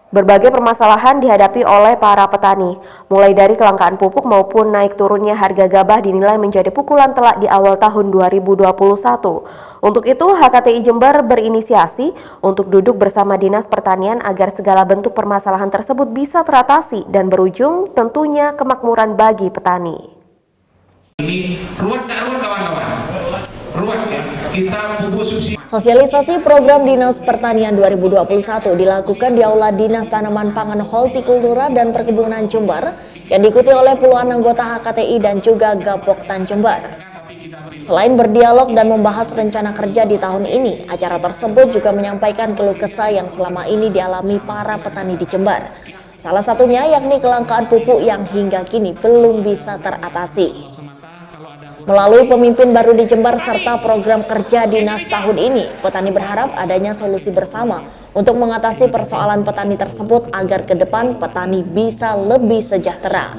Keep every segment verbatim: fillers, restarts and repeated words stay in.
Berbagai permasalahan dihadapi oleh para petani, mulai dari kelangkaan pupuk maupun naik turunnya harga gabah dinilai menjadi pukulan telak di awal tahun dua ribu dua puluh satu. Untuk itu, H K T I Jember berinisiasi untuk duduk bersama Dinas Pertanian agar segala bentuk permasalahan tersebut bisa teratasi dan berujung tentunya kemakmuran bagi petani. Ini ruwet nggak ruwet kawan-kawan? Ruwet ya, kita pupuk subsidi. Sosialisasi program Dinas Pertanian dua ribu dua puluh satu dilakukan di Aula Dinas Tanaman Pangan Hortikultura dan Perkebunan Jember yang diikuti oleh puluhan anggota H K T I dan juga Gapoktan Jember. Selain berdialog dan membahas rencana kerja di tahun ini, acara tersebut juga menyampaikan keluh kesah yang selama ini dialami para petani di Jember. Salah satunya yakni kelangkaan pupuk yang hingga kini belum bisa teratasi. Melalui pemimpin baru di Jember serta program kerja dinas tahun ini, petani berharap adanya solusi bersama untuk mengatasi persoalan petani tersebut agar ke depan petani bisa lebih sejahtera.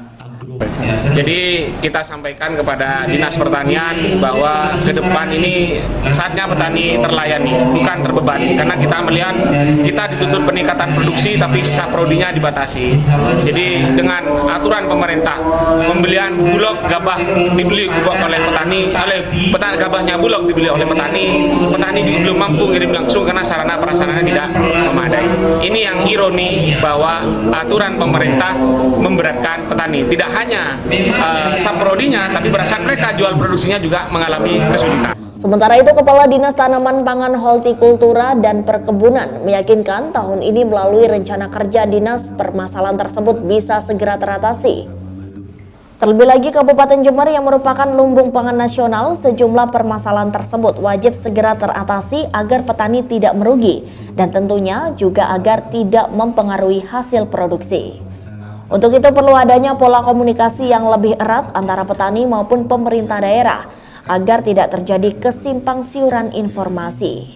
Jadi kita sampaikan kepada Dinas Pertanian bahwa ke depan ini saatnya petani terlayani, bukan terbebani. Karena kita melihat kita dituntut peningkatan produksi tapi sisa prodinya dibatasi. Jadi dengan aturan pemerintah, pembelian bulog gabah dibeli bulog oleh petani, oleh petani gabahnya bulog dibeli oleh petani, petani belum mampu kirim langsung karena sarana prasarana tidak memadai. Ini yang ironi bahwa aturan pemerintah memberatkan petani. Tidak hanya Uh, saprodinya, tapi berdasarkan mereka jual produksinya juga mengalami kesulitan. Sementara itu, Kepala Dinas Tanaman Pangan Hortikultura dan Perkebunan meyakinkan tahun ini melalui rencana kerja dinas permasalahan tersebut bisa segera teratasi. Terlebih lagi Kabupaten Jember yang merupakan lumbung pangan nasional, sejumlah permasalahan tersebut wajib segera teratasi agar petani tidak merugi dan tentunya juga agar tidak mempengaruhi hasil produksi. Untuk itu perlu adanya pola komunikasi yang lebih erat antara petani maupun pemerintah daerah agar tidak terjadi kesimpang siuran informasi.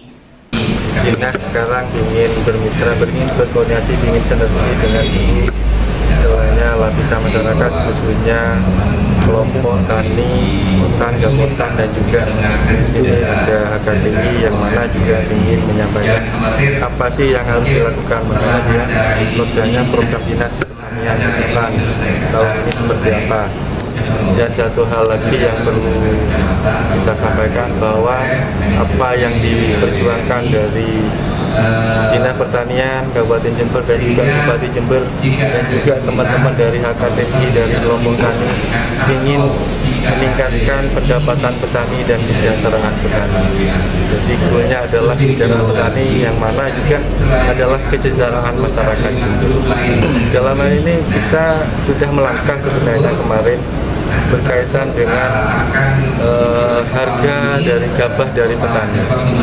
Dinas sekarang ingin bermitra, ingin berkoordinasi, ingin sinergi dengan seluruhnya lapisan masyarakat, khususnya kelompok tani, hutan, gamotan, dan juga di sini ada H K T I yang mana juga ingin menyampaikan apa sih yang harus dilakukan, mengenai dia programnya program dinas yang dilakukan tahun ini seperti apa. Dan satu hal lagi yang perlu kita sampaikan bahwa apa yang diperjuangkan dari Dinas Pertanian Kabupaten Jember dan juga Bupati Jember dan juga teman-teman dari H K T I dari kelompok tani ingin meningkatkan pendapatan petani dan kesejahteraan petani. Jadi goalnya adalah kesejahteraan petani yang mana juga adalah kesejahteraan masyarakat juga. Dalam hal ini kita sudah melangkah sebenarnya kemarin berkaitan dengan uh, harga dari gabah dari petani.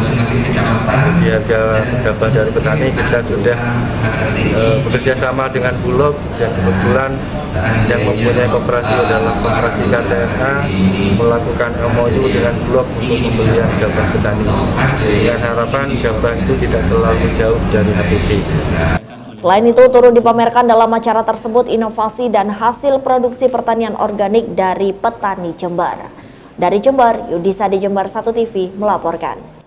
Jadi harga gabah dari petani kita sudah uh, bekerja sama dengan Bulog dan kebetulan yang mempunyai koperasi adalah koperasi K T N A melakukan M O U dengan Bulog untuk pembelian gabah petani. Dengan harapan gabah itu tidak terlalu jauh dari H P P. Selain itu, turut dipamerkan dalam acara tersebut inovasi dan hasil produksi pertanian organik dari petani Jember. Dari Jember, Yudisa di Jember satu T V melaporkan.